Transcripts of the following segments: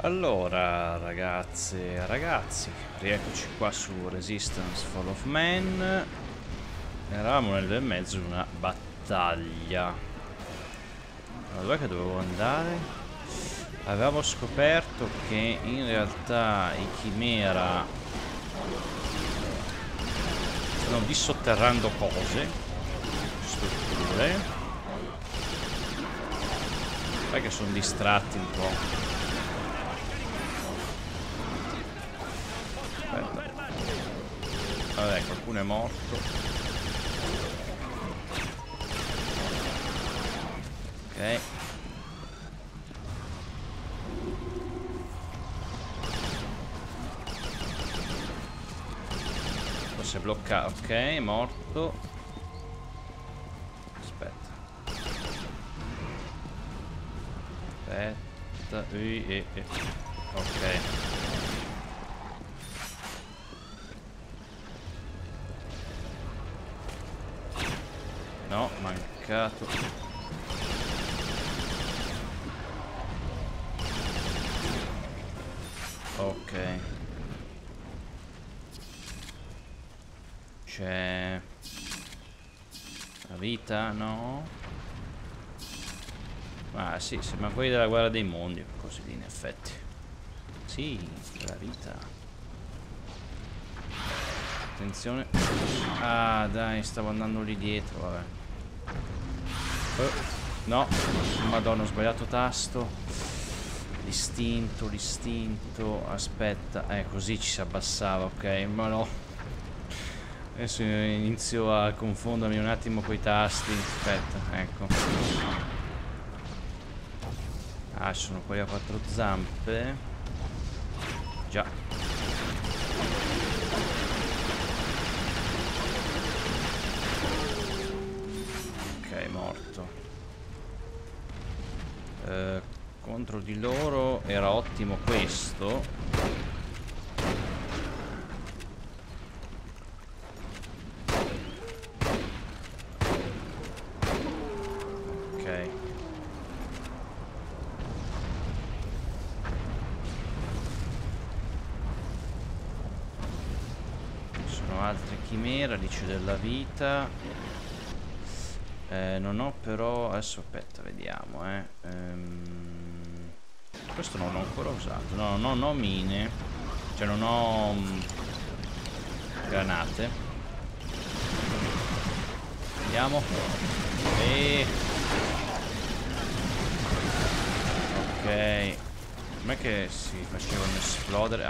Allora, ragazze e ragazzi, rieccoci qua su Resistance Fall of Man. Eravamo nel bel mezzo di una battaglia. Ma dov'è che dovevo andare? Avevamo scoperto che in realtà i Chimera stanno dissotterrando cose, strutture. Sai che sono distratti un po'. Vabbè, qualcuno è morto. Ok. Forse è bloccato. Ok, è morto. Aspetta. Aspetta. Ok. No, mancato. Ok. C'è la vita, no? Ah sì, sembra quelli della guerra dei mondi, così lì in effetti. Sì, la vita. Attenzione. Ah dai, stavo andando lì dietro, vabbè. No, madonna, ho sbagliato tasto. L'istinto. Aspetta, così ci si abbassava, ok, ma no. Adesso inizio a confondermi un attimo coi tasti. Aspetta, ecco. Ah, ci sono quelli a quattro zampe. Già. Ok, morto. Contro di loro era ottimo questo. Ok. Ci sono altre chimere, alice della vita. Non ho però... Adesso aspetta, vediamo, questo non l'ho ancora usato. No, non ho mine. Cioè non ho granate. Vediamo. Ok. Com'è che si facevano esplodere?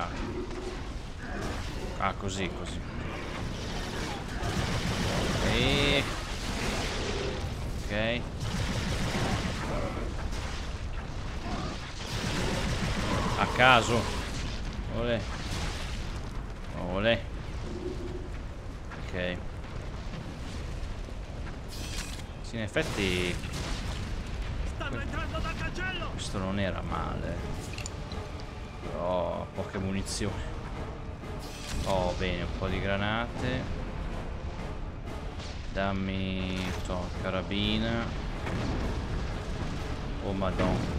Ah, così. Ok. A caso. Olè. Ok. Sì, in effetti Stanno entrando dal cancello. questo non era male. Però poche munizioni. Oh, bene, un po' di granate. Dammi carabina. Oh madonna.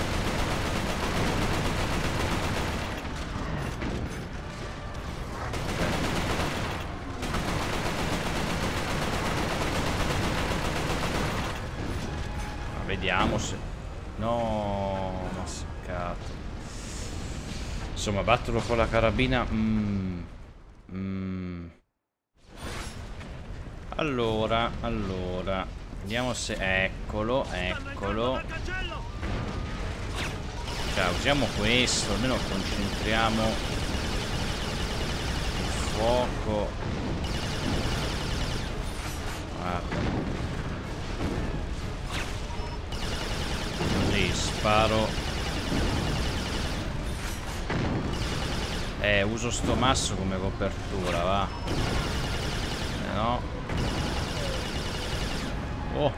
Vediamo se... No, massacrato. Insomma, batterlo con la carabina. Allora. Vediamo se... Eccolo. Cioè, usiamo questo. Almeno concentriamo il fuoco. Guarda. Così, sparo. Uso sto masso come copertura, va. No. Oh.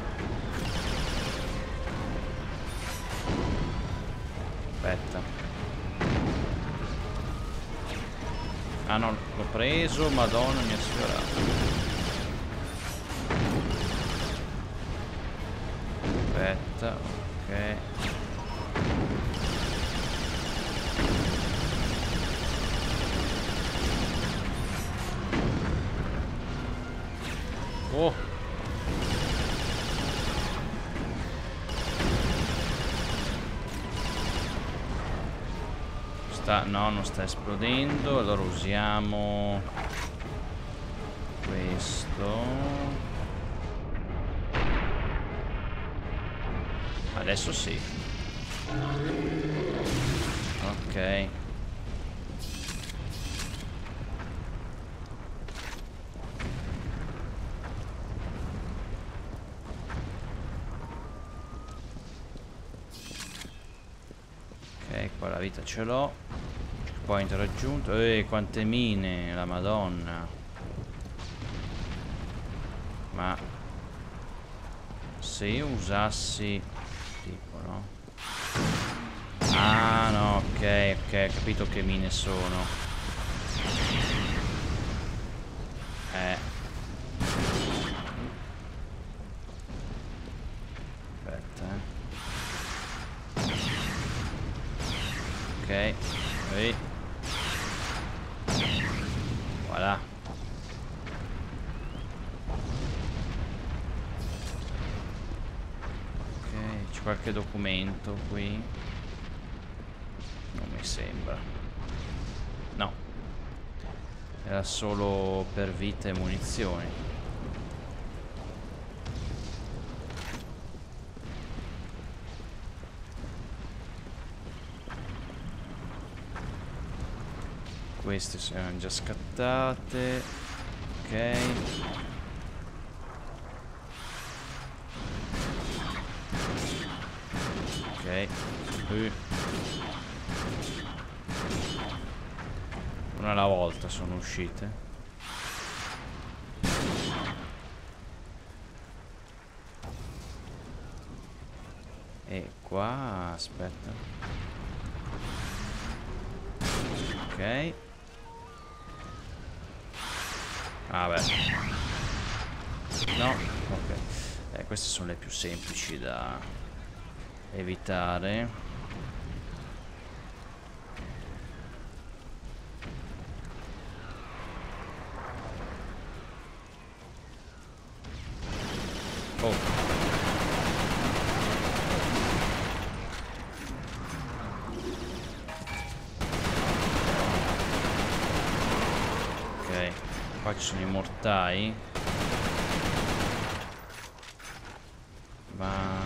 Aspetta. Ah no, l'ho preso, madonna, mi ha sfiorato. Aspetta, ok. Oh. No, non sta esplodendo. Allora usiamo questo. Adesso sì. Ok. Ok, qua la vita ce l'ho. Checkpoint raggiunto. Quante mine, la Madonna. Ma se io usassi tipo, no? Ah no, ok, ok, ho capito che mine sono. Aspetta, ok, qui. Voilà. Ok, c'è qualche documento qui? Non mi sembra. No. Era solo per vita e munizioni. Queste sono già scattate. Ok. Ok. Una alla volta sono uscite. E qua, aspetta. Ok. Ah beh. No, ok. Queste sono le più semplici da evitare. Oh. Ok, qua ci sono i mortai. Ma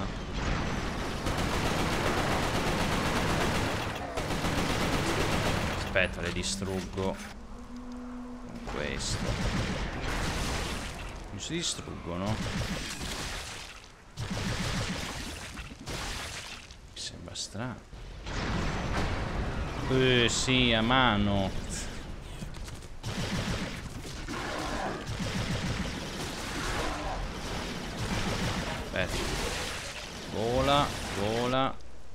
aspetta, le distruggo con questo. Non si distruggono? Mi sembra strano. Sì, a mano. Aspetta. Vola, vola.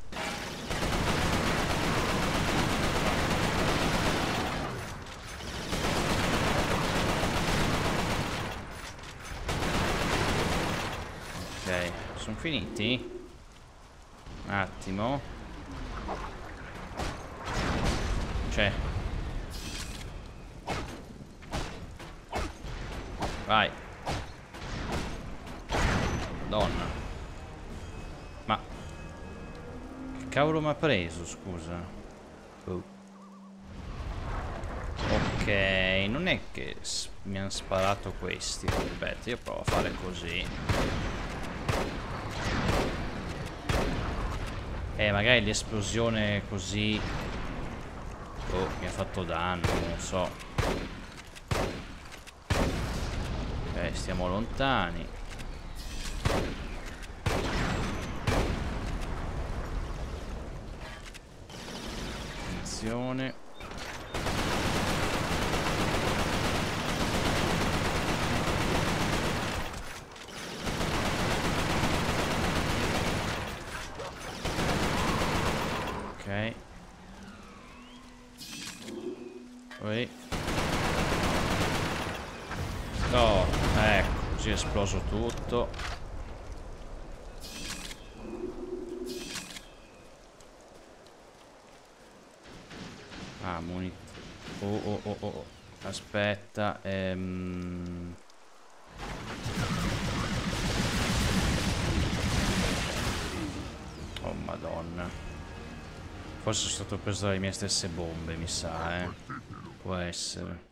Ok, sono finiti? Un attimo. C'è. Vai. Donna. Ma che cavolo mi ha preso, scusa? Oh. Ok, non è che mi hanno sparato questi. Aspetta, io provo a fare così. Magari l'esplosione così. Oh, mi ha fatto danno, non so. Ok, stiamo lontani. Attenzione. Ok. Poi. Oh, ecco, così è esploso tutto. Ah, oh. Aspetta, Oh madonna. Forse sono stato preso dalle mie stesse bombe, mi sa, può essere.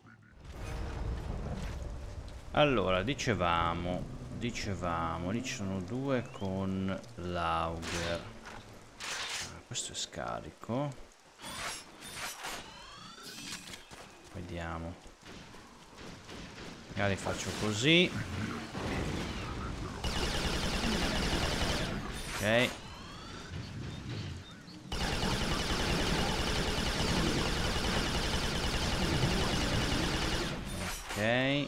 Allora, dicevamo, lì ci sono due con l'auger. Questo è scarico. Vediamo. Magari faccio così. Ok. Ok.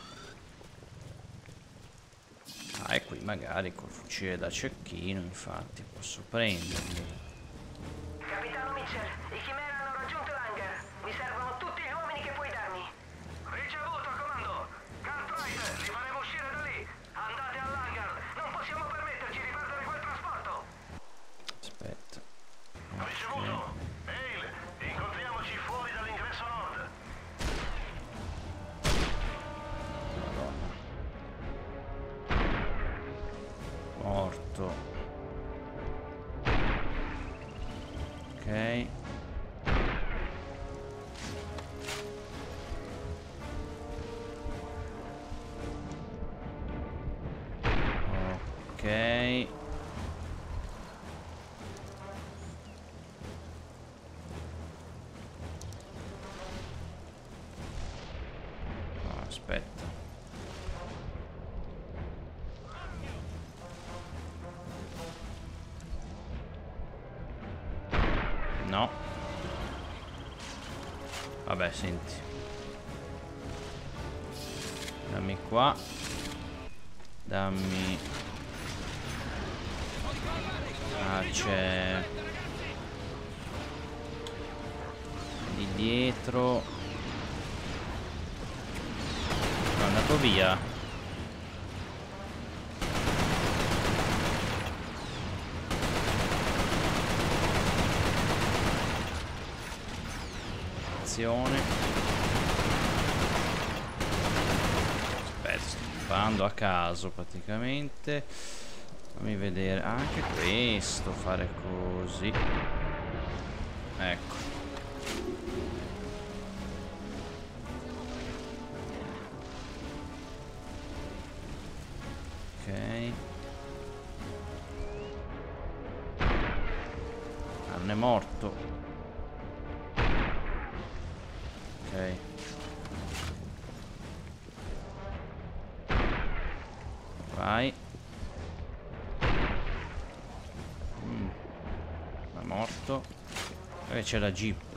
Ah, e qui magari col fucile da cecchino, infatti, posso prenderli. Capitano Mitchell, i Chimera hanno raggiunto l'hangar. Mi servono tutti gli uomini che puoi darmi. Ricevuto, comando. Cartwright, li faremo uscire da lì. Andate all'hangar. Non possiamo permetterci di perdere quel trasporto. Aspetta. Ricevuto. Hale, incontriamoci fuori dall'ingresso nord. Madonna. Morto. Ok. Ok. Aspetta. No. Vabbè, senti. Dammi qua. Dammi. Ah, c'è. Di dietro. È andato via. Aspetta, sto sparando a caso praticamente. Fammi vedere anche questo, fare così. Ecco. Ok. Ah, non è morto. Ok. Vai. È morto. E c'è la jeep. I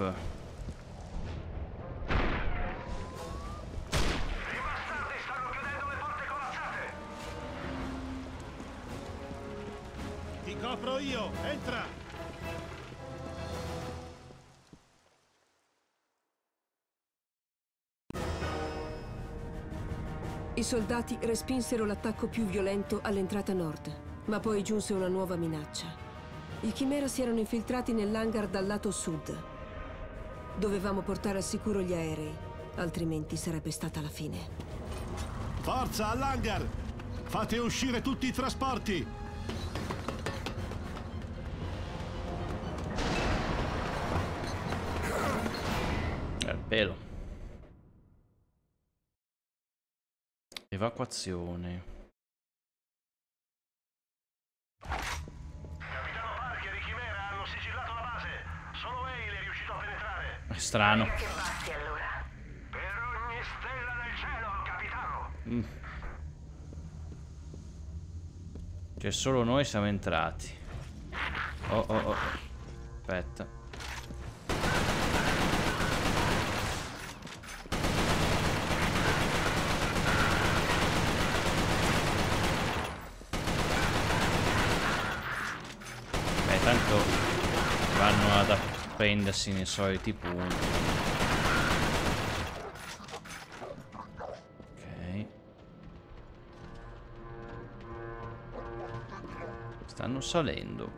bastardi stanno chiudendo le porte corazzate. Ti copro io, entra! I soldati respinsero l'attacco più violento all'entrata nord, ma poi giunse una nuova minaccia. I Chimera si erano infiltrati nell'hangar dal lato sud. Dovevamo portare al sicuro gli aerei, altrimenti sarebbe stata la fine. Forza all'hangar! Fate uscire tutti i trasporti! È il pelo. Evacuazione. Capitano Parker, i Chimera hanno sigillato la base. Solo Hale è riuscito a penetrare. È strano. Che bassi allora. Per ogni stella del cielo, capitano. Cioè solo noi siamo entrati. Oh oh oh. Aspetta. Beh, tanto vanno ad appendersi nei soliti punti. Ok. Stanno salendo.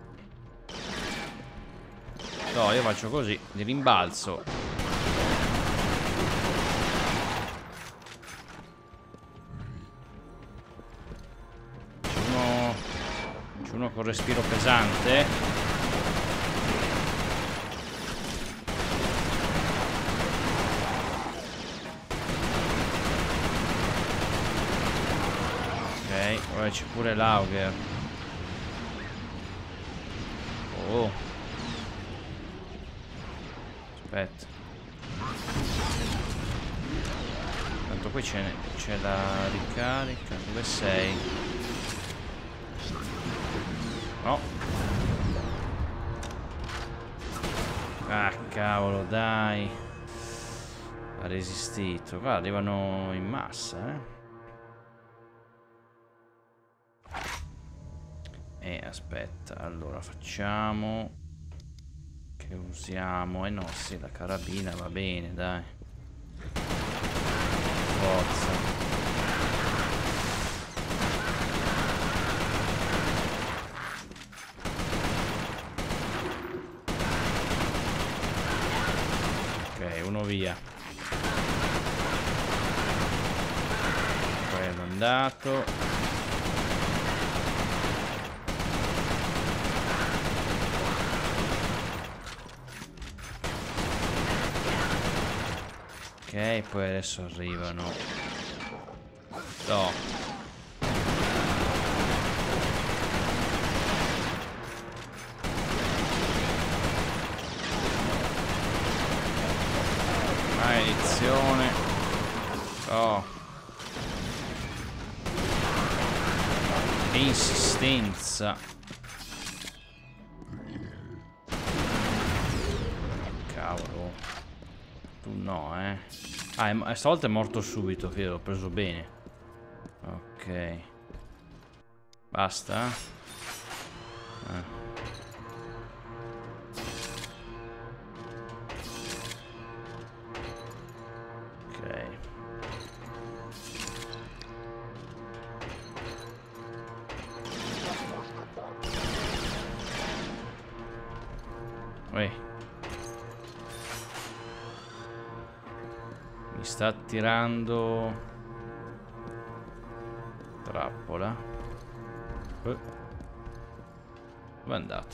No, io faccio così, di rimbalzo. C'è uno con respiro pesante. Ok, ora c'è pure l'Auger. Oh. Aspetta. Tanto qui c'è la ricarica. Dove sei? No. Ah, cavolo, dai. Ha resistito. Qua arrivano in massa, aspetta, allora facciamo che usiamo, no, sì, la carabina va bene, dai. Forza. Ok, uno via. Quello è andato. Ok, poi adesso arrivano. No. Maledizione. Oh. Che insistenza. Cavolo. Tu no, Ah, stavolta è morto subito, che l'ho preso bene. Ok. Basta? Ok. Mi sta attirando. Trappola. Dove è andato?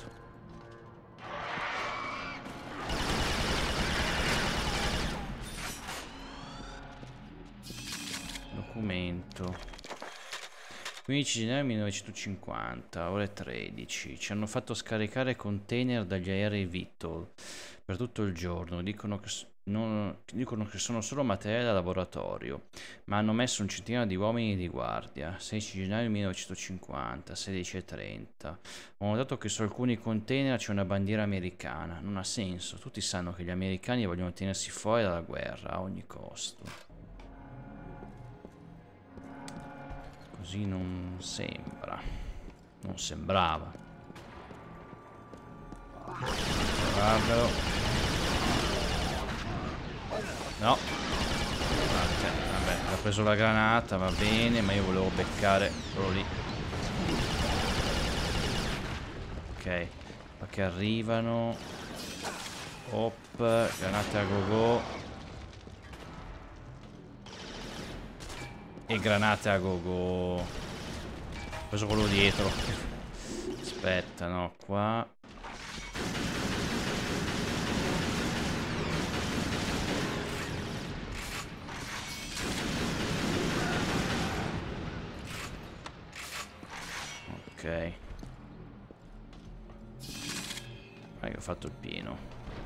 Documento. 15 gennaio 1950, ore 13. Ci hanno fatto scaricare container dagli aerei Vitol per tutto il giorno. Dicono che sono solo materiale da laboratorio, ma hanno messo un centinaio di uomini di guardia. 16 gennaio 1950, 16:30. Ho notato che su alcuni container c'è una bandiera americana. Non ha senso. Tutti sanno che gli americani vogliono tenersi fuori dalla guerra a ogni costo. Così non sembra. Non sembrava. Guardalo. No. Vabbè, ha preso la granata, va bene, ma io volevo beccare quello lì. Ok. Qua che arrivano. Hop, granate a go-go. E granate a go-go. Ho preso quello dietro. Aspetta, no, qua. Ok. Io ho fatto il pieno.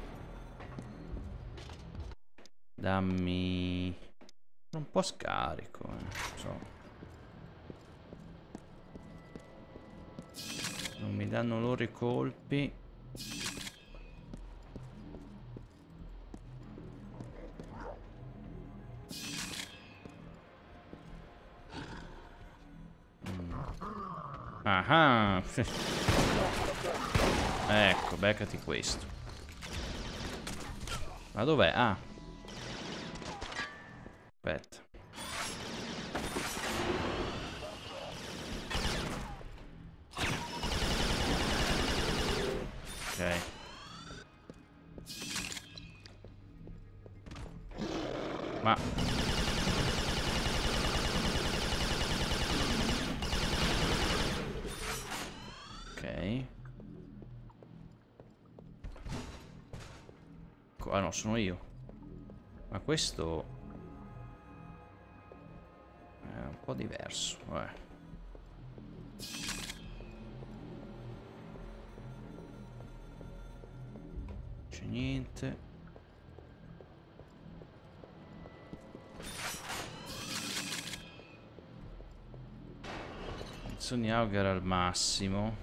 Dammi un po' scarico, so. Non mi danno loro i colpi. Ah, ecco, beccati questo. Ma dov'è? Ah. Aspetta. Ok. Ma ok. Ah no, sono io. Ma questo è un po' diverso. niente. Sony Auger al massimo.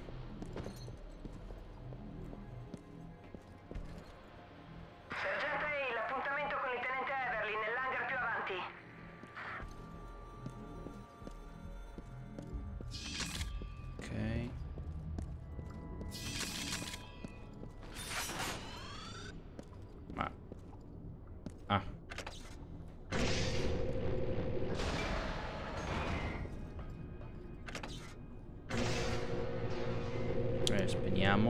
Sergente Hale, l'appuntamento con il tenente Everly nell'hangar più avanti. Ok. Ma... Ah. Spegniamo.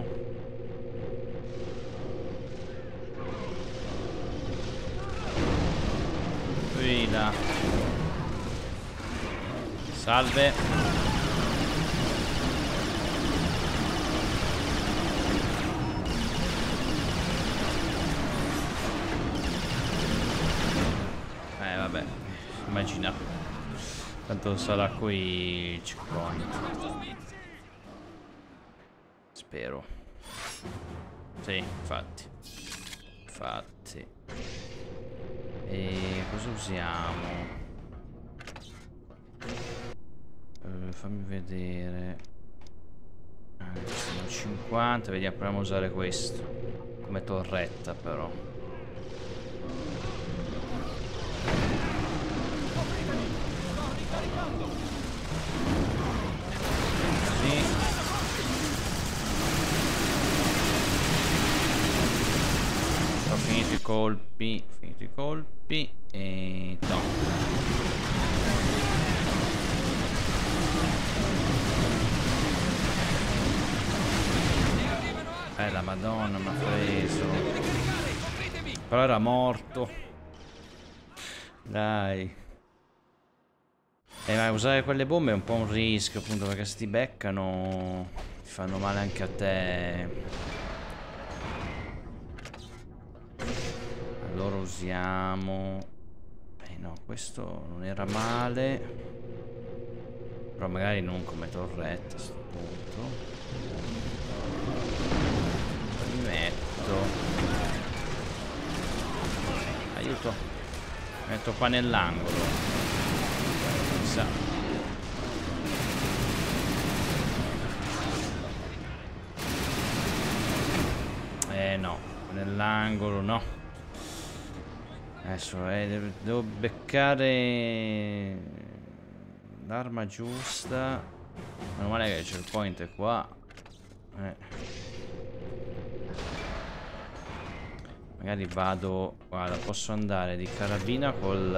Guida. Salve. Vabbè, immaginavo. Tanto sarà qui il checkpoint. Spero. Sì, infatti. Infatti. E cosa usiamo? Fammi vedere. Sono 50. Vediamo, proviamo a usare questo come torretta, però. Sì. Ho finito i colpi e no. La Madonna mi ha preso. Però era morto. Dai. Ma usare quelle bombe è un po' un rischio, appunto, perché se ti beccano ti fanno male anche a te. Allora usiamo... no, questo non era male. Però magari non come torretta a sto punto. Mi metto... aiuto. Mi metto qua nell'angolo. Chissà. No. Nell'angolo no. Adesso devo beccare l'arma giusta. Meno male che c'è il point è qua. Magari vado. Guarda, posso andare di carabina con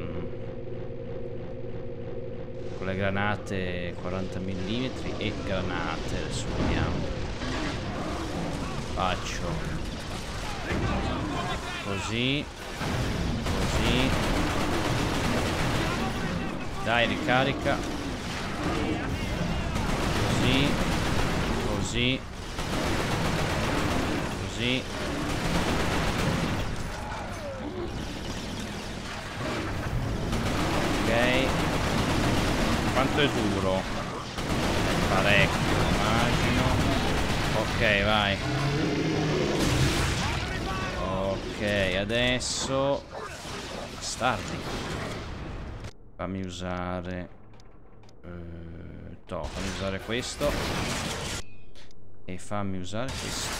le granate 40 mm e granate. Adesso vediamo. Faccio così. Così. Dai, ricarica. Così. Così. Così. Ok. Quanto è duro? Parecchio, immagino. Ok, vai. Ok, adesso... bastardi. Fammi usare... fammi usare questo. E fammi usare questo.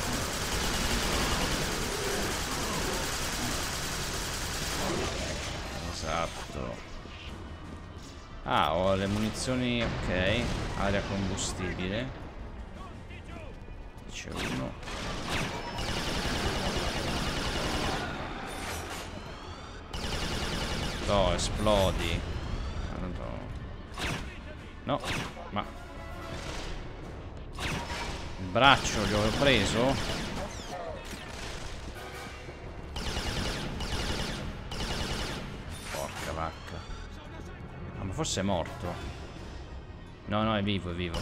Esatto. Ah, ho le munizioni, ok. Aria combustibile. C'è uno. No, esplodi. No, ma... il braccio gli ho preso? Porca vacca. Ah, ma forse è morto. No, no, è vivo, è vivo.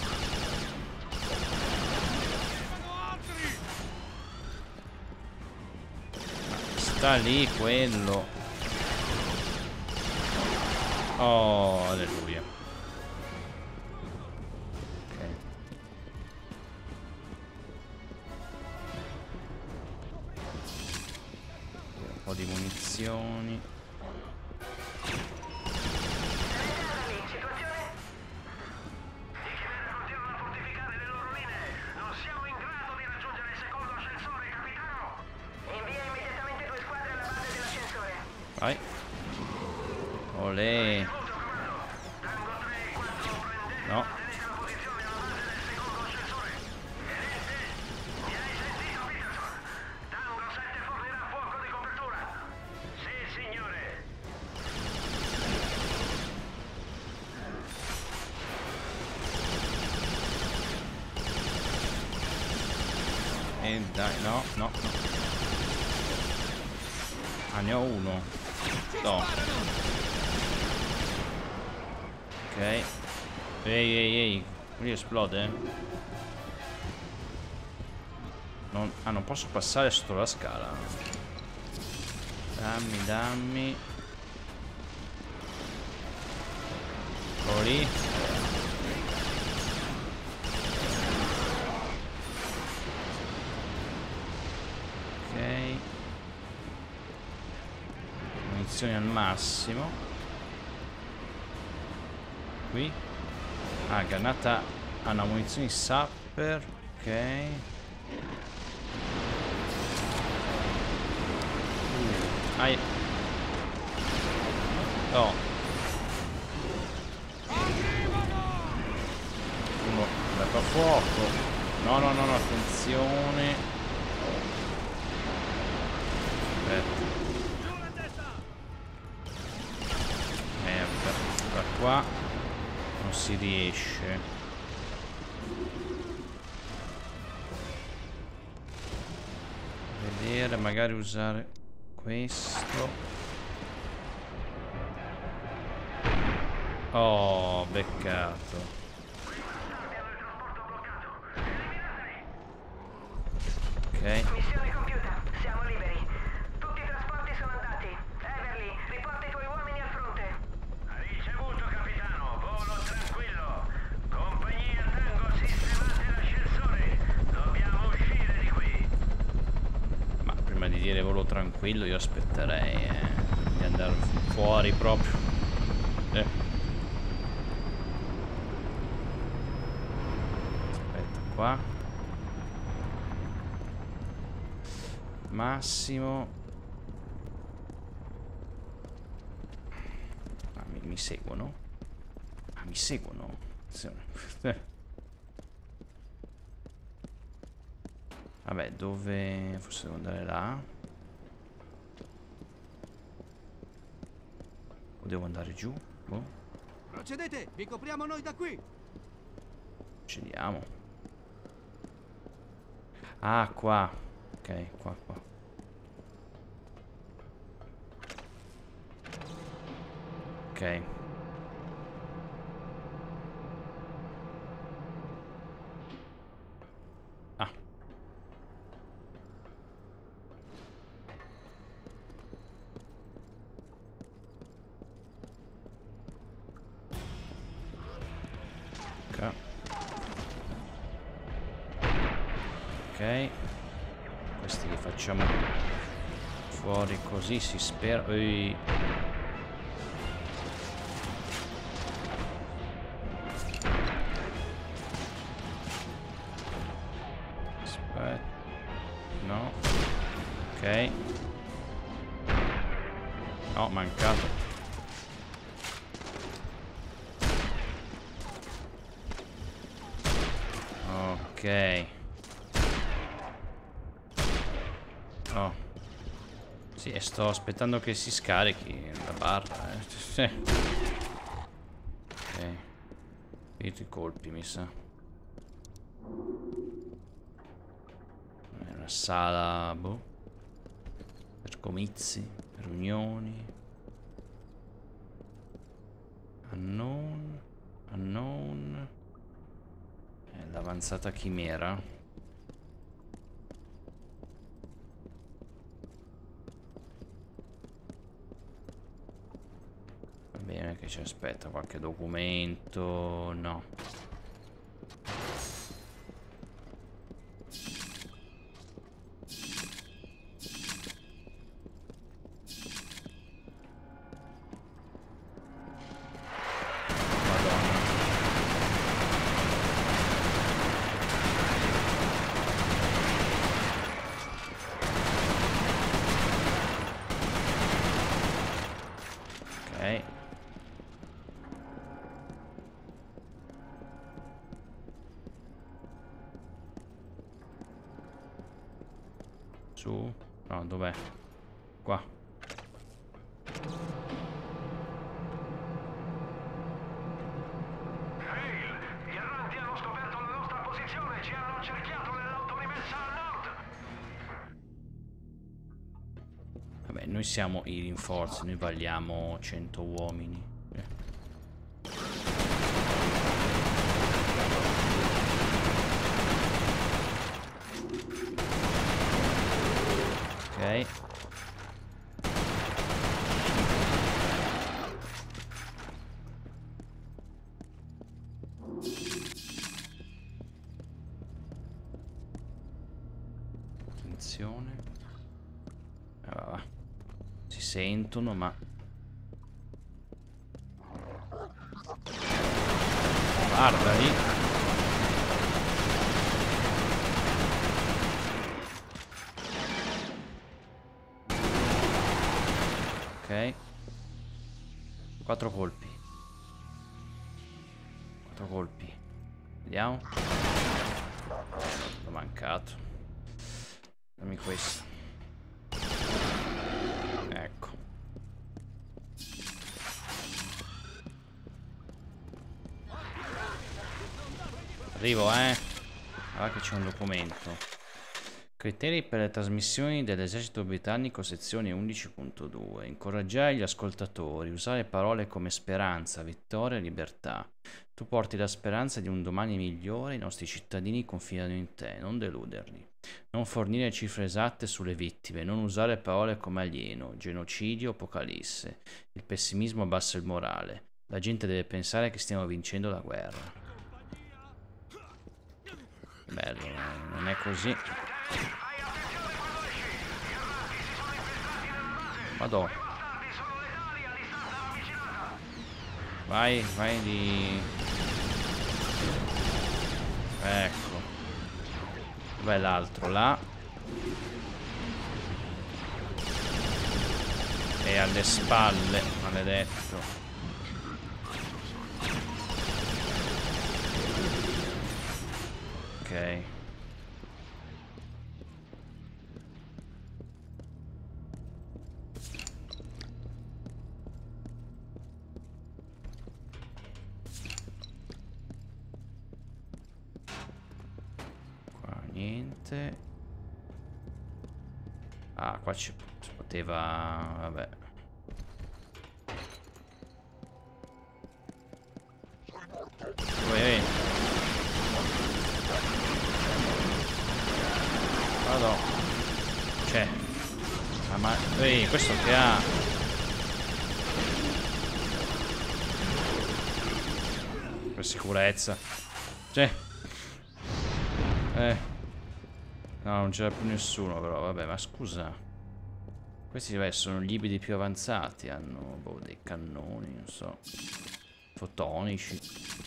Sta lì quello. Oh, alleluia. Ok. Vai. Olè. No. E dai, no, no, no. Ah, ne ho uno. No. Ok. Ehi. Qui esplode? Non posso passare sotto la scala. Dammi. Eccolo lì. Ok. Munizioni al massimo. Qui. Ah, granata ha una munizione sapper. Ok. Ai. No. Uno da fuoco. No, attenzione. Aspetta. Merda. Da qua non si riesce. Vedere, magari usare questo. Oh, beccato. Ok. Missione compiuta, siamo liberi. Tutti i trasporti sono andati. Everly, riporta i tuoi uomini al fronte. Ricevuto, capitano. Volo tranquillo. Compagnia Tango, sistemate l'ascensore. Dobbiamo uscire di qui. Ma prima di dire volo tranquillo io aspetterei di andare fuori proprio. Aspetta qua. Massimo. Ah, mi seguono? Ah, mi seguono? Vabbè, dove... forse devo andare là? O devo andare giù? Boh. Procedete, vi copriamo noi da qui. Scendiamo. Ah, qua. Ok, qua. Ok. Ah. Ok. Ok. Questi li facciamo fuori così si spera. Ehi. Aspetta. No. Ok. No, mancato. Ok. Oh. Sì, e sto aspettando che si scarichi la barra. Sì. Ok. Finito i colpi, mi sa. È una sala, boh. Per comizi, per riunioni. Unknown. L'avanzata chimera. Va bene, che ci aspetta qualche documento. No. Su? No, dov'è? Qua. Hale, gli erranti hanno scoperto la nostra posizione, ci hanno cerchiato nell'auto rimessa a nord. Vabbè, noi siamo i rinforzi, noi valiamo 100 uomini. Ok. Attenzione. Va. Si sentono, ma guardali. Ok. 4 colpi. 4 colpi. Vediamo. L'ho mancato. Dammi questo. Ecco. Arrivo, Guarda che c'è un documento. Criteri per le trasmissioni dell'esercito britannico, sezione 11.2. Incoraggiare gli ascoltatori, usare parole come speranza, vittoria e libertà. Tu porti la speranza di un domani migliore, i nostri cittadini confidano in te, non deluderli. Non fornire cifre esatte sulle vittime, non usare parole come alieno, genocidio, apocalisse. Il pessimismo abbassa il morale. La gente deve pensare che stiamo vincendo la guerra. Bello, non è così. Madò. Vai di... Ecco. Dov'è l'altro? Là. E alle spalle, maledetto. Ok. Qua niente. Ah, qua si poteva... Vabbè. Uè. Vado. C'è. Ah, ma... Ehi, questo che ha... Per sicurezza. C'è. No, non c'era più nessuno però, vabbè, ma scusa. Questi sono gli ibridi più avanzati, hanno boh, dei cannoni, non so. Fotonici.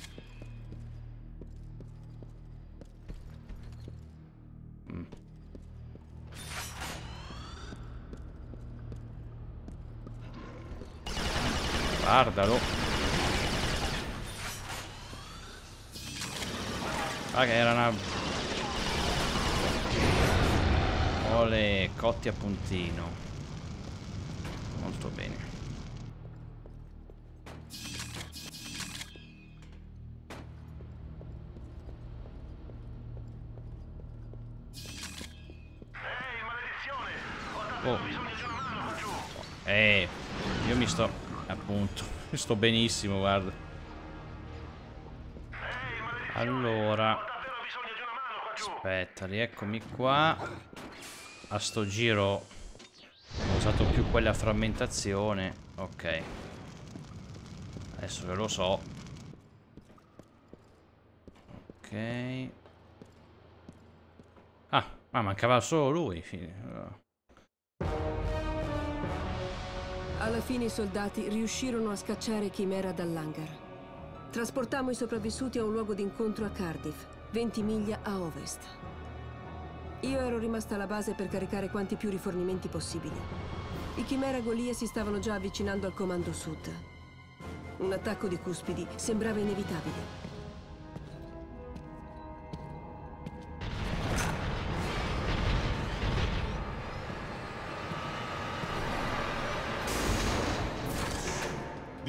Guardalo. Ah, che era una... Ole, cotti a puntino. Molto bene. Ehi, maledizione! Ho davvero Oh. bisogno di una mano giù! Io mi sto... Appunto. Sto benissimo, guarda. Ehi, maledizione! Allora... Ho davvero bisogno di una mano qua giù! Aspetta, rieccomi qua. A sto giro ho usato più quella frammentazione. Ok. Adesso che lo so. Ok. Ah, mancava solo lui. Alla fine i soldati riuscirono a scacciare Chimera dall'hangar. Trasportammo i sopravvissuti a un luogo d'incontro a Cardiff, 20 miglia a ovest. Io ero rimasta alla base per caricare quanti più rifornimenti possibili. I Chimera Golia si stavano già avvicinando al comando sud. Un attacco di cuspidi sembrava inevitabile.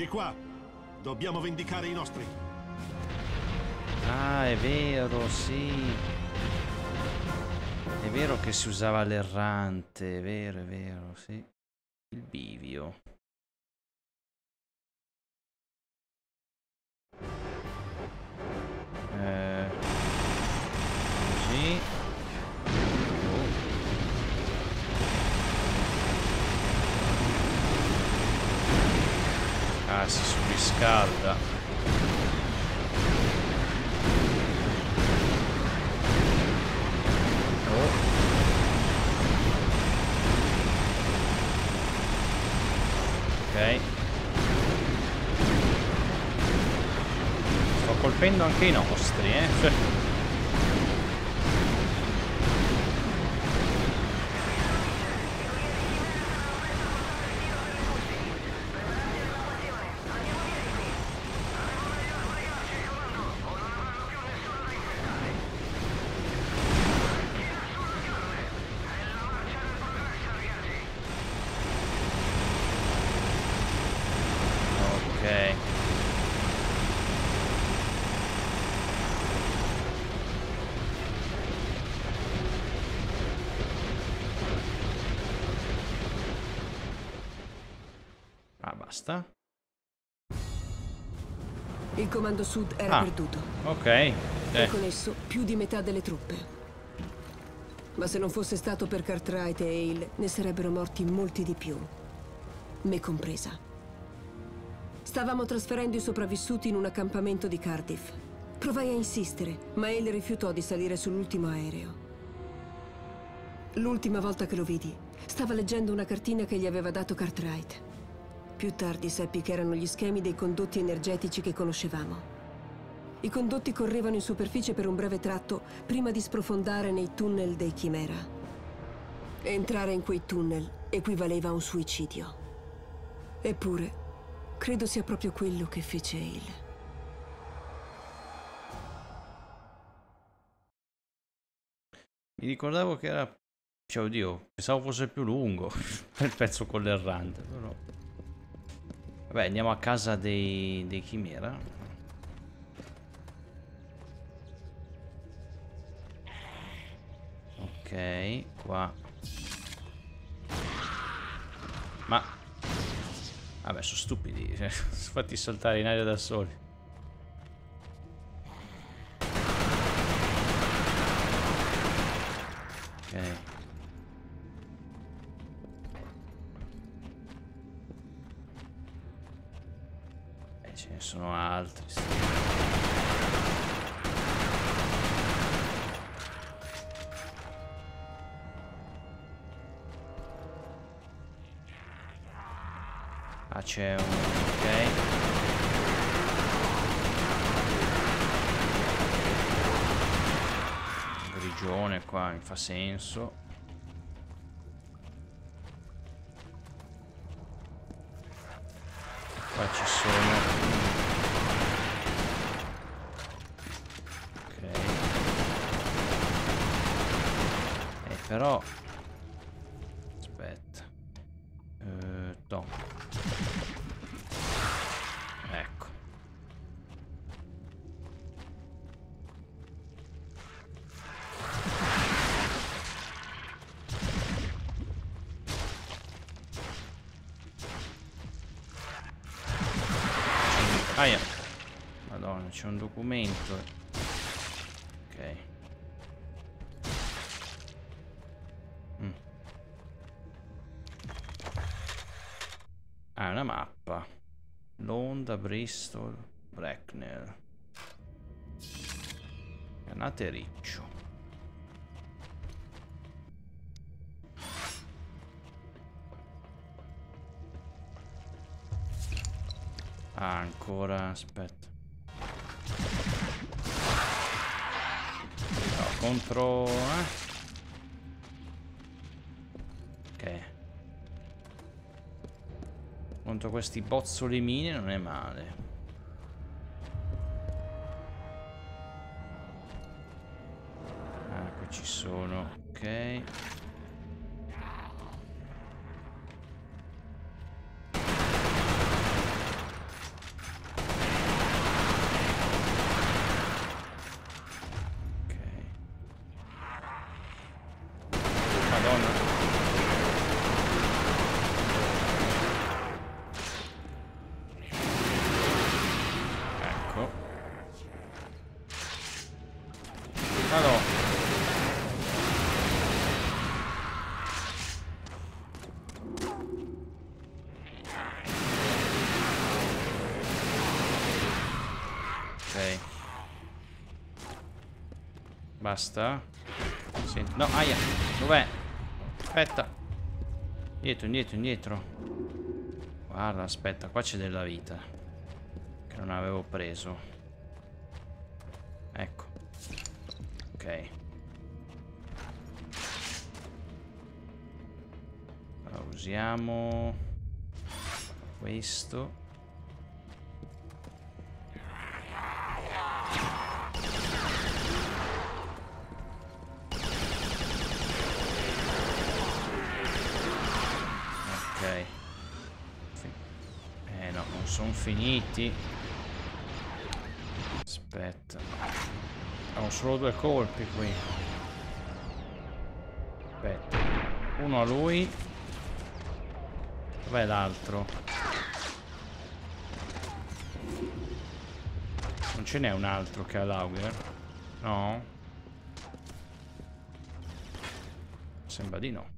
qua. Dobbiamo vendicare i nostri. Ah, è vero, sì. È vero che si usava l'errante, è vero, sì. Il bivio. Così. Ah, si surriscalda. Oh. Ok. Sto colpendo anche i nostri, Ok. Ah, basta. Il comando sud era perduto. Ok. E con esso più di metà delle truppe. Ma se non fosse stato per Cartwright e Hale, ne sarebbero morti molti di più. Me compresa. Stavamo trasferendo i sopravvissuti in un accampamento di Cardiff. Provai a insistere, ma Hale rifiutò di salire sull'ultimo aereo. L'ultima volta che lo vidi, stava leggendo una cartina che gli aveva dato Cartwright. Più tardi seppi che erano gli schemi dei condotti energetici che conoscevamo. I condotti correvano in superficie per un breve tratto prima di sprofondare nei tunnel dei Chimera. Entrare in quei tunnel equivaleva a un suicidio. Eppure, credo sia proprio quello che fece Hale. Mi ricordavo che era... Cioè, oddio, pensavo fosse più lungo il pezzo con l'errante, però... Vabbè, andiamo a casa dei Chimera. Ok, qua. Ma... Vabbè, sono stupidi, sono fatti saltare in aria da soli. Ok. Ce ne sono altri. Ah, c'è un... ok. Grigione qua, mi fa senso. Qua ci sono... ok. Però... aspetta. No. Ecco. Aia. Madonna, c'è un documento. Ok. Ah, una mappa. Londra, Bristol, Bracknell. Granate riccio. Ah, ancora, aspetta. No, contro... ok. Contro questi bozzoli mine non è male. Ah, qui ci sono. Ok. Ok. Basta. Senti. No, aia. Dov'è? Aspetta. Indietro, indietro, indietro. Guarda, aspetta, qua c'è della vita che non avevo preso. Ecco. Ok. Allora, usiamo questo. Ok. No, non sono finiti. Aspetta. Ho solo 2 colpi qui. Aspetta. Uno a lui. Dov'è l'altro? Non ce n'è un altro che ha l'auger? No? Sembra di no.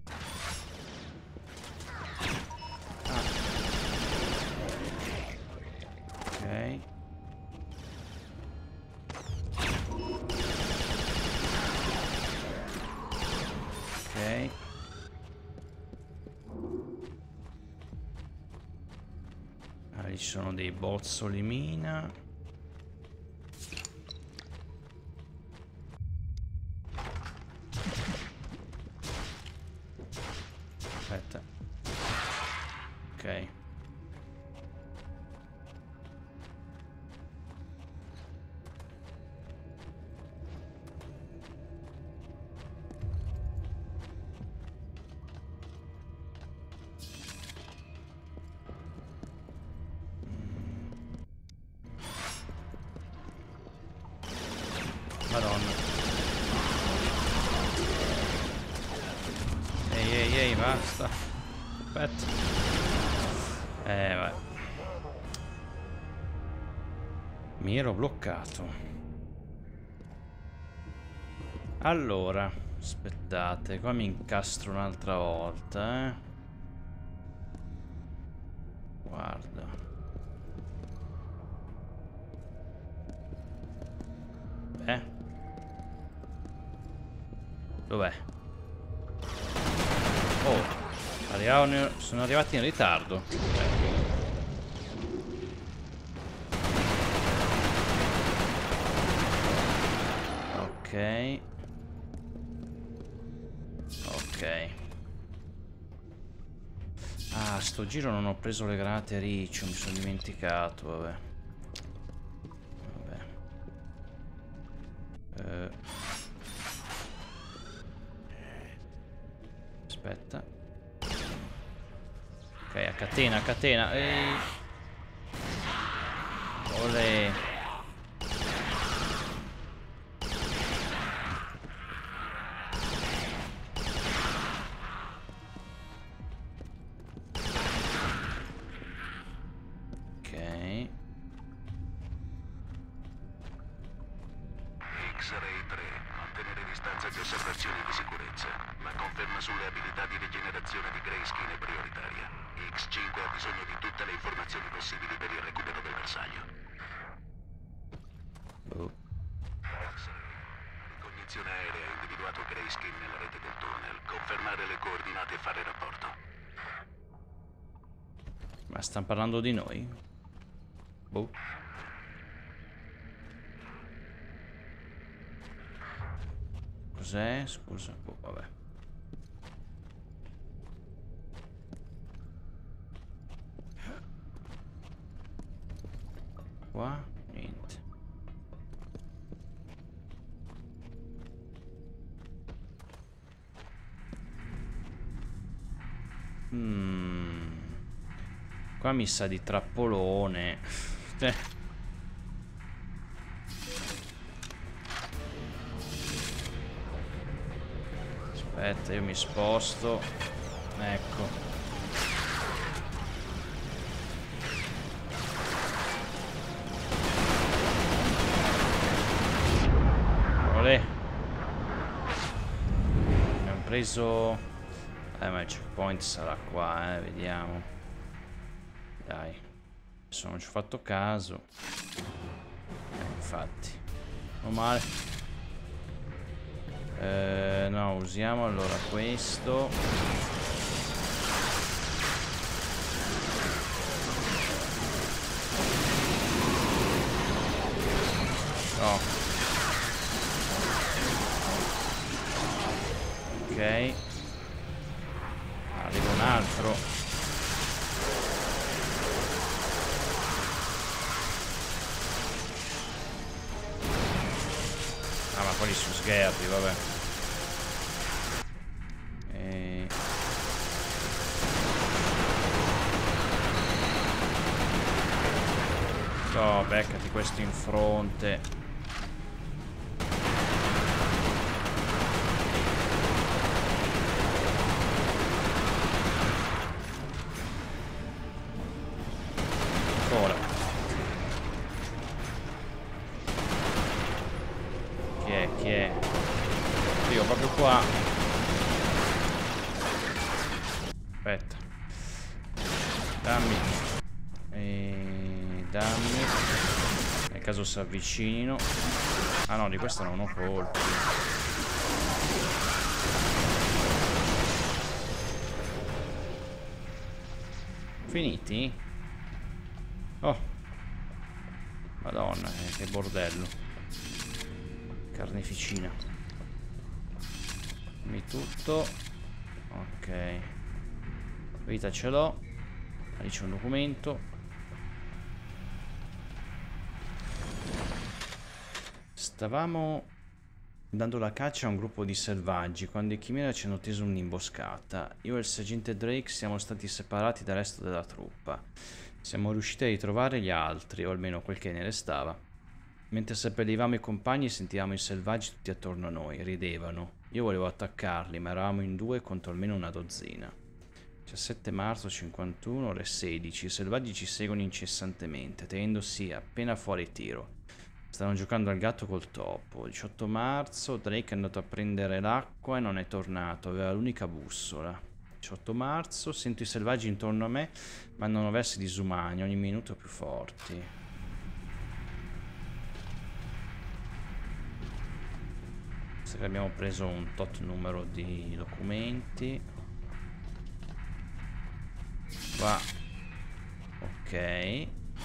Ok. Ok. Ah, ci sono dei bozzoli mina. Aspetta. Ok. Madonna. Ehi, basta. Aspetta. Vai. Mi ero bloccato. Allora, aspettate, qua mi incastro un'altra volta, Guarda. Dov'è? Oh, sono arrivati in ritardo. Ok. Ok. Ah, sto giro non ho preso le granate a riccio, mi sono dimenticato, vabbè. Aspetta. Ok, a catena, a catena. Olè. X-Ray 3, mantenere distanza di osservazioni di sicurezza. La conferma sulle abilità di rigenerazione di Grayskin è prioritaria. X5 ha bisogno di tutte le informazioni possibili per il recupero del bersaglio. X-Ray, ricognizione aerea ha individuato Grayskin nella rete del tunnel. Confermare le coordinate e fare rapporto. Ma stanno parlando di noi? Boh. Cos'è? Scusa. Oh, vabbè. Qua? Niente. Qua mi sa di trappolone. Aspetta, io mi sposto. Ecco. Olè. Abbiamo preso... ma il checkpoint sarà qua, vediamo. Dai. Adesso non ci ho fatto caso. infatti. Non male. No, usiamo allora questo. No. Ok. Arriva un altro. Ah, ma quelli sono sgherri, vabbè. Oh, beccati questo in fronte. Ancora. Chi è? Chi è? Io proprio qua. Aspetta. Dammi. Dammi. Nel caso si avvicinino. Ah no, di questa non ho colpi. Finiti? Oh. Madonna, che bordello. Carneficina. Dammi tutto. Ok. Vita ce l'ho. Lì c'è un documento. Stavamo dando la caccia a un gruppo di selvaggi quando i Chimera ci hanno teso un'imboscata. Io e il sergente Drake siamo stati separati dal resto della truppa. Siamo riusciti a ritrovare gli altri, o almeno quel che ne restava. Mentre seppellivamo i compagni sentivamo i selvaggi tutti attorno a noi, ridevano. Io volevo attaccarli, ma eravamo in 2 contro almeno una dozzina. 17 marzo 51, ore 16. I selvaggi ci seguono incessantemente, tenendosi appena fuori tiro. Stavano giocando al gatto col topo. 18 marzo, Drake è andato a prendere l'acqua e non è tornato, aveva l'unica bussola. 18 marzo, sento i selvaggi intorno a me, ma hanno versi disumani, ogni minuto più forti. Se abbiamo preso un tot numero di documenti. Qua. Ok.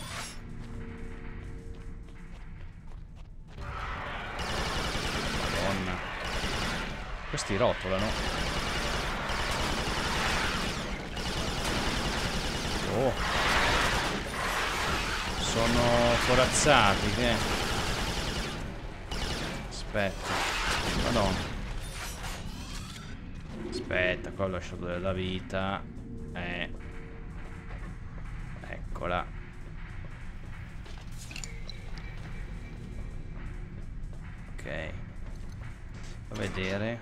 Madonna. Questi rotolano. Oh. Sono corazzati, che? Aspetta. Madonna. Aspetta, qua ho lasciato della vita. Eccola. Ok. A vedere.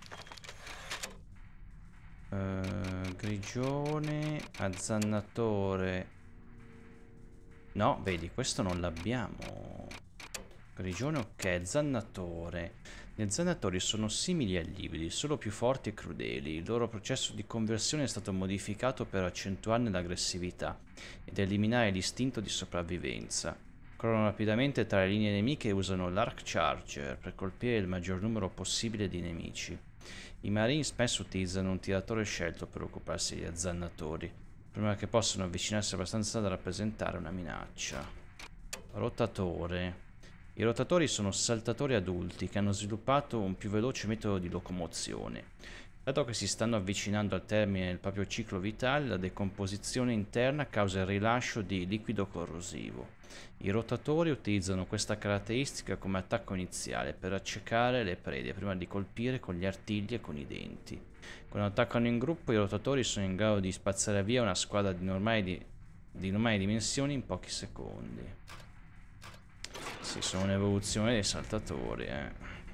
Grigione. Azzannatore. No, vedi, questo non l'abbiamo. Grigione, ok. Azzannatore. Gli azzannatori sono simili agli ibridi, solo più forti e crudeli. Il loro processo di conversione è stato modificato per accentuarne l'aggressività ed eliminare l'istinto di sopravvivenza. Corrono rapidamente tra le linee nemiche e usano l'Arc Charger per colpire il maggior numero possibile di nemici. I Marine spesso utilizzano un tiratore scelto per occuparsi degli azzannatori, prima che possano avvicinarsi abbastanza da rappresentare una minaccia. Rotatore. I rotatori sono saltatori adulti che hanno sviluppato un più veloce metodo di locomozione. Dato che si stanno avvicinando al termine del proprio ciclo vitale, la decomposizione interna causa il rilascio di liquido corrosivo. I rotatori utilizzano questa caratteristica come attacco iniziale per accecare le prede prima di colpire con gli artigli e con i denti. Quando attaccano in gruppo, i rotatori sono in grado di spazzare via una squadra di normali dimensioni in pochi secondi. Sì, sono un'evoluzione dei saltatori,